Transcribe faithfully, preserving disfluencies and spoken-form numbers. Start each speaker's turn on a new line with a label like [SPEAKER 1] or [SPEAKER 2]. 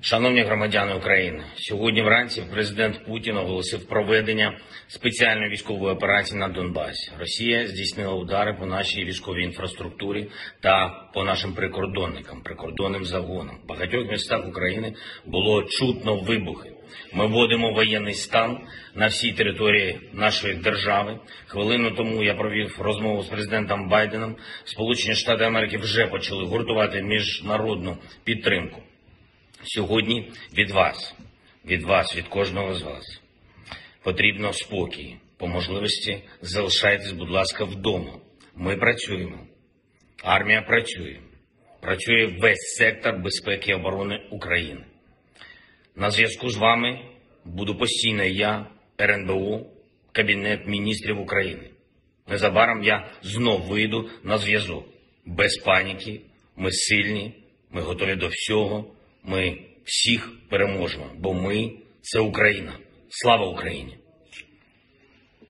[SPEAKER 1] Шановні громадяни України, сьогодні вранці президент Путін оголосив проведення спеціальної військової операції на Донбасі. Росія здійснила удари по нашій військовій інфраструктурі та по нашим прикордонникам, прикордонним загонам. В багатьох містах України було чутно вибухи. Ми вводимо воєнний стан на всій території нашої держави. Хвилину тому я провів розмову з президентом Байденом. Сполучені Штати Америки вже почали гуртувати міжнародну підтримку. Сьогодні від вас, від вас, від кожного з вас потрібно спокій. По можливості залишайтесь, будь ласка, вдома. Ми працюємо. Армія працює. Працює весь сектор безпеки і оборони України. На зв'язку з вами буду постійно я, ер ен бе о, Кабінет міністрів України. Незабаром я знов вийду на зв'язок. Без паніки, ми сильні, ми готові до всього, ми всіх переможемо, бо ми – це Україна. Слава Україні!